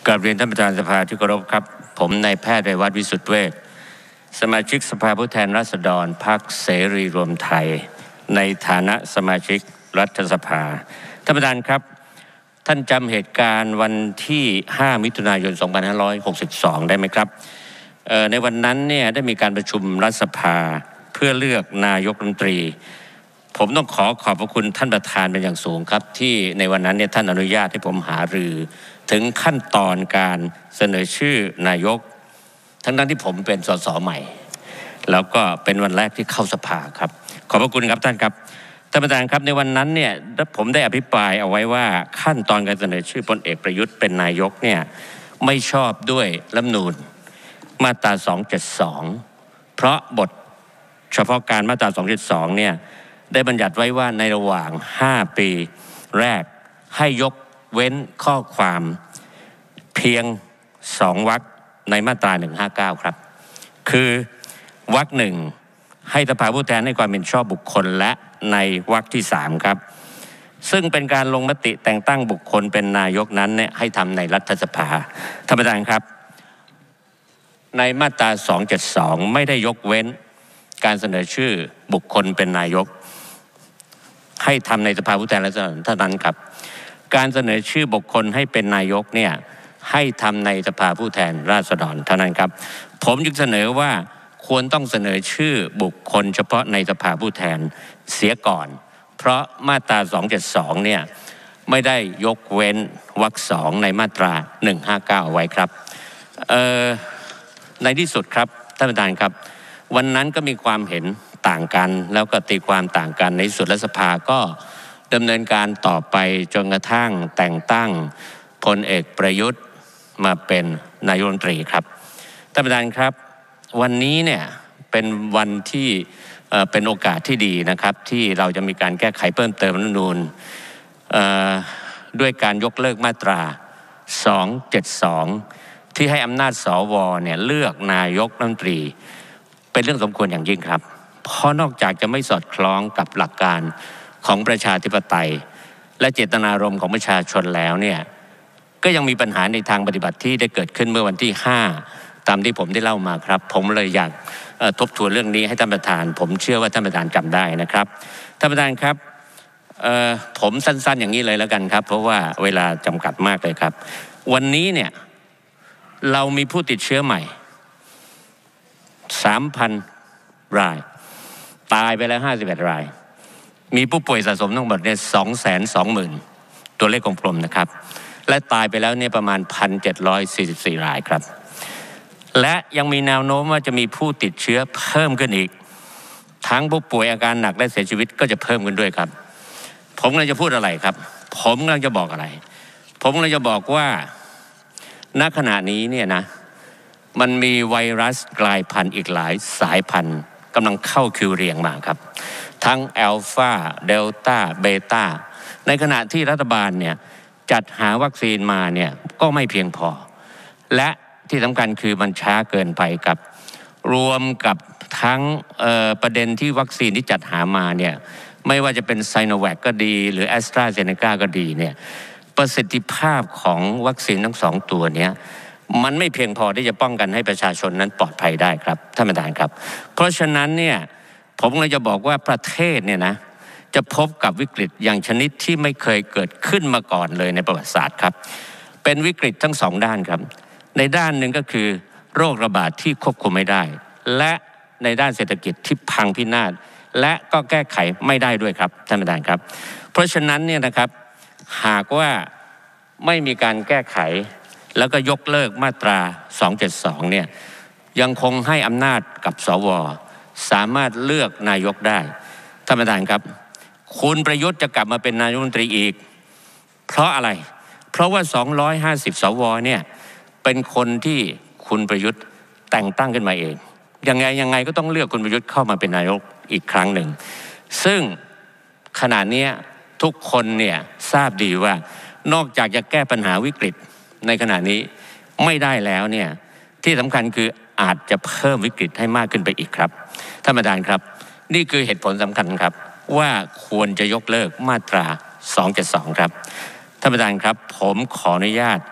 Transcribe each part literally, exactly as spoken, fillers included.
กราบเรียนท่านประธานสภาที่เคารพครับผมนายแพทย์เรวัตวิสุทธิเวชสมาชิกสภาผู้แทนราษฎรพรรคเสรีรวมไทยในฐานะสมาชิกรัฐสภาท่านประธานครับท่านจำเหตุการณ์วันที่ห้ามิถุนายนสองพันห้าร้อยหกสิบสองได้ไหมครับในวันนั้นเนี่ยได้มีการประชุมรัฐสภาเพื่อเลือกนายกรัฐมนตรีผมต้องขอขอบพระคุณท่านประธานเป็นอย่างสูงครับที่ในวันนั้นเนี่ยท่านอนุญาตให้ผมหารือถึงขั้นตอนการเสนอชื่อนายกทั้งนั้นที่ผมเป็นสสใหม่แล้วก็เป็นวันแรกที่เข้าสภาครับขอบพระคุณครับท่านครับท่านประธานครับในวันนั้นเนี่ยผมได้อภิปรายเอาไว้ว่าขั้นตอนการเสนอชื่อพลเอกประยุทธ์เป็นนายกเนี่ยไม่ชอบด้วยรัฐธรรมนูญมาตราสองเจ็ดสองเพราะบทเฉพาะการมาตราสองเจ็ดสองเนี่ยได้บัญญัติไว้ว่าในระหว่างห้าปีแรกให้ยกเว้นข้อความเพียงสองวรรคในมาตราหนึ่งห้าเก้าครับคือวรรคหนึ่งให้สภาผู้แทนให้ความเห็นชอบบุคคลและในวรรคที่สามครับซึ่งเป็นการลงมติแต่งตั้งบุคคลเป็นนายกนั้นเนี่ยให้ทำในรัฐสภาท่านประธานครับในมาตราสองเจ็ดสองไม่ได้ยกเว้นการเสนอชื่อบุคคลเป็นนายกให้ทำในสภาผู้แทนราษฎรเท่านั้นครับการเสนอชื่อบุคคลให้เป็นนายกเนี่ยให้ทำในสภาผู้แทนราษฎรเท่านั้นครับผมจึงเสนอว่าควรต้องเสนอชื่อบุคคลเฉพาะในสภาผู้แทนเสียก่อนเพราะมาตราสองเจ็ดสองเนี่ยไม่ได้ยกเว้นวรรคสองในมาตราหนึ่งห้าเก้าไว้ครับเอ่อในที่สุดครับท่านประธานครับวันนั้นก็มีความเห็นต่างกันแล้วก็ตีความต่างกันในที่สุดรัฐสภาก็ดำเนินการต่อไปจนกระทั่งแต่งตั้งพลเอกประยุทธ์มาเป็นนายกรัฐมนตรีครับท่านประธานครับวันนี้เนี่ยเป็นวันที่เอ่อเป็นโอกาสที่ดีนะครับที่เราจะมีการแก้ไขเพิ่มเติมรัฐธรรมนูญเอ่อด้วยการยกเลิกมาตราสองเจ็ดสองที่ให้อำนาจสวเนี่ยเลือกนายกรัฐมนตรีเป็นเรื่องสมควรอย่างยิ่งครับเพราะนอกจากจะไม่สอดคล้องกับหลักการของประชาธิปไตยและเจตนารมณ์ของประชาชนแล้วเนี่ยก็ยังมีปัญหาในทางปฏิบัติที่ได้เกิดขึ้นเมื่อวันที่ห้าตามที่ผมได้เล่ามาครับผมเลยอยากทบทวนเรื่องนี้ให้ท่านประธานผมเชื่อว่าท่านประธานจำได้นะครับท่านประธานครับผมสั้นๆอย่างนี้เลยแล้วกันครับเพราะว่าเวลาจำกัดมากเลยครับวันนี้เนี่ยเรามีผู้ติดเชื้อใหม่ สามพัน รายตายไปแล้วห้าสิบเอ็ดรายมีผู้ป่วยสะสมทั้งหมดเนี่ย สองแสนสองหมื่น ตัวเลขกลมๆนะครับและตายไปแล้วเนี่ยประมาณ หนึ่งพันเจ็ดร้อยสี่สิบสี่ รายครับและยังมีแนวโน้มว่าจะมีผู้ติดเชื้อเพิ่มขึ้นอีกทั้งผู้ป่วยอาการหนักและเสียชีวิตก็จะเพิ่มขึ้นด้วยครับผมกำลังจะพูดอะไรครับผมกำลังจะบอกอะไรผมกำลังจะบอกว่าณขณะนี้เนี่ยนะมันมีไวรัสกลายพันธุ์อีกหลายสายพันธุ์กำลังเข้าคิวเรียงมาครับทั้งอัลฟาเดลต้าเบต้าในขณะที่รัฐบาลเนี่ยจัดหาวัคซีนมาเนี่ยก็ไม่เพียงพอและที่สำคัญคือมันช้าเกินไปครับรวมกับทั้งประเด็นที่วัคซีนที่จัดหามาเนี่ยไม่ว่าจะเป็นไซโนแวคก็ดีหรือแอสตราเซเนกาก็ดีเนี่ยประสิทธิภาพของวัคซีนทั้งสองตัวเนี้ยมันไม่เพียงพอที่จะป้องกันให้ประชาชนนั้นปลอดภัยได้ครับท่านประธานครับเพราะฉะนั้นเนี่ยผมเลยจะบอกว่าประเทศเนี่ยนะจะพบกับวิกฤตอย่างชนิดที่ไม่เคยเกิดขึ้นมาก่อนเลยในประวัติศาสตร์ครับเป็นวิกฤตทั้งสองด้านครับในด้านหนึ่งก็คือโรคระบาดที่ควบคุมไม่ได้และในด้านเศรษฐกิจที่พังพินาศและก็แก้ไขไม่ได้ด้วยครับท่านประธานครับเพราะฉะนั้นเนี่ยนะครับหากว่าไม่มีการแก้ไขแล้วก็ยกเลิกมาตราสองเจ็ดสองเนี่ยยังคงให้อำนาจกับสวสามารถเลือกนายกได้ท่านประธานครับคุณประยุทธ์จะกลับมาเป็นนายกรัฐมนตรีอีกเพราะอะไรเพราะว่าสองร้อยห้าสิบสวเนี่ยเป็นคนที่คุณประยุทธ์แต่งตั้งขึ้นมาเองยังไงยังไงก็ต้องเลือกคุณประยุทธ์เข้ามาเป็นนายกอีกครั้งหนึ่งซึ่งขณะนี้ทุกคนเนี่ยทราบดีว่านอกจากจะแก้ปัญหาวิกฤตในขณะนี้ไม่ได้แล้วเนี่ยที่สำคัญคืออาจจะเพิ่มวิกฤตให้มากขึ้นไปอีกครับท่านประธานครับนี่คือเหตุผลสำคัญครับว่าควรจะยกเลิกมาตราสองเจ็ดสองครับท่านประธานครับผมขออนุญาต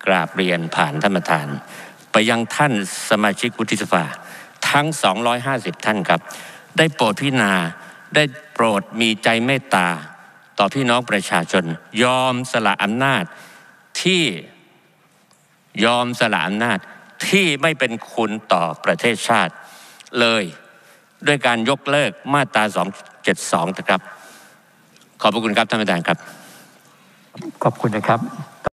กราบเรียนผ่านท่านประธานไปยังท่านสมาชิกวุฒิสภาทั้งสองร้อยห้าสิบท่านครับได้โปรดพิจารณาได้โปรดมีใจเมตตาต่อพี่น้องประชาชนยอมสละอำนาจที่ยอมสละอำนาจที่ไม่เป็นคุณต่อประเทศชาติเลยด้วยการยกเลิกมาตราสองเจ็ดสองนะครับขอบพระคุณครับท่านประธานครับขอบคุณนะครับ